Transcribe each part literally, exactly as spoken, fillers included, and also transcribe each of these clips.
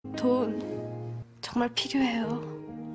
돈 정말 필요해요.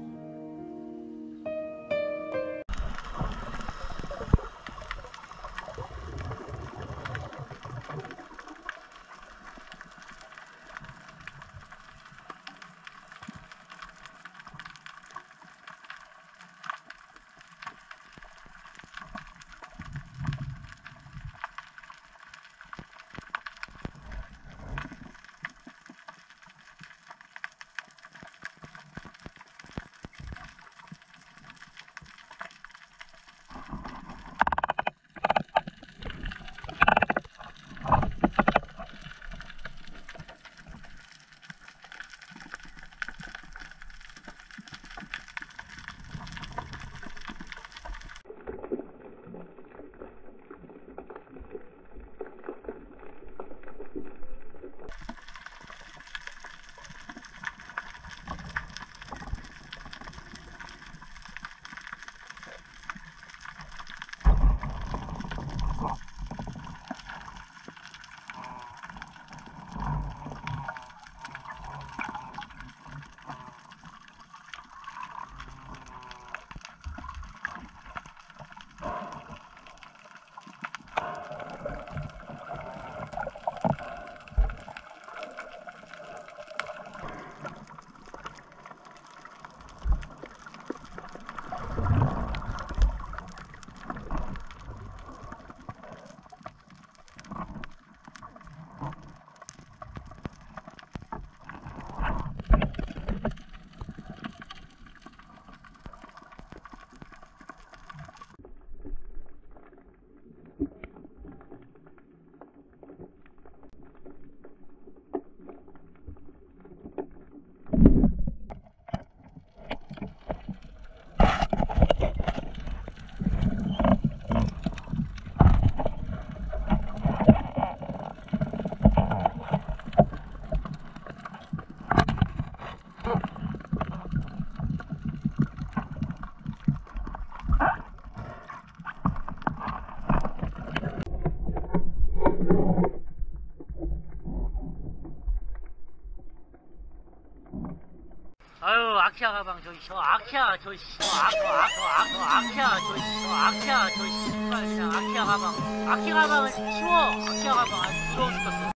아유, 아키아 가방 저기 저 아키아 저 씨, 저 아코 아코 아코 아키아 저 씨, 저 아키아 저 씨발 그냥 아키아 가방 아키아 가방은 치워 아키아 가방 아주 부러워 죽겠어.